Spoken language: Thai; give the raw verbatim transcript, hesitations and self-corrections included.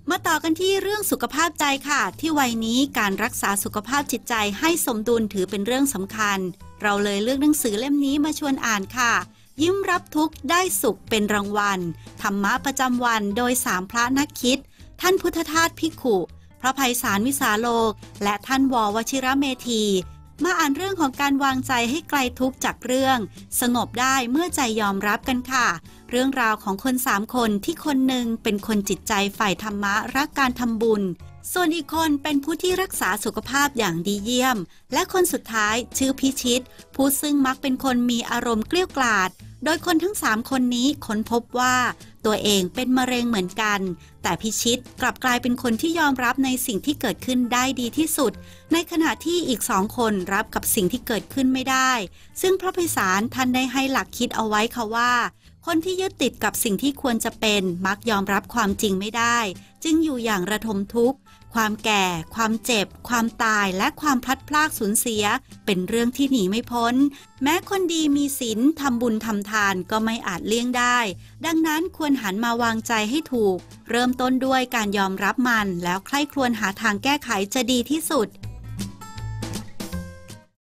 มาต่อกันที่เรื่องสุขภาพใจค่ะที่วัยนี้การรักษาสุขภาพจิตใจให้สมดุลถือเป็นเรื่องสำคัญเราเลยเลือกหนังสือเล่มนี้มาชวนอ่านค่ะยิ้มรับทุกข์ได้สุขเป็นรางวัลธรรมะประจำวันโดยสามพระนักคิดท่านพุทธทาสภิกขุพระไพศาลวิสาโลกและท่านววชิระเมธีมาอ่านเรื่องของการวางใจให้ไกลทุกข์จากเรื่องสงบได้เมื่อใจยอมรับกันค่ะเรื่องราวของคนสามคนที่คนหนึ่งเป็นคนจิตใจฝ่ายธรรมะรักการทำบุญส่วนอีกคนเป็นผู้ที่รักษาสุขภาพอย่างดีเยี่ยมและคนสุดท้ายชื่อพิชิตผู้ซึ่งมักเป็นคนมีอารมณ์เกลี้ยกล่อมโดยคนทั้งสามคนนี้ค้นพบว่าตัวเองเป็นมะเร็งเหมือนกันแต่พิชิตกลับกลายเป็นคนที่ยอมรับในสิ่งที่เกิดขึ้นได้ดีที่สุดในขณะที่อีกสองคนรับกับสิ่งที่เกิดขึ้นไม่ได้ซึ่งพระไพศาลท่านได้ให้หลักคิดเอาไว้ค่ะว่าคนที่ยึดติดกับสิ่งที่ควรจะเป็นมักยอมรับความจริงไม่ได้จึงอยู่อย่างระทมทุกข์ความแก่ความเจ็บความตายและความพลัดพรากสูญเสียเป็นเรื่องที่หนีไม่พ้นแม้คนดีมีศีลทำบุญทำทานก็ไม่อาจเลี่ยงได้ดังนั้นควรหันมาวางใจให้ถูกเริ่มต้นด้วยการยอมรับมันแล้วใคร่ครวญหาทางแก้ไขจะดีที่สุด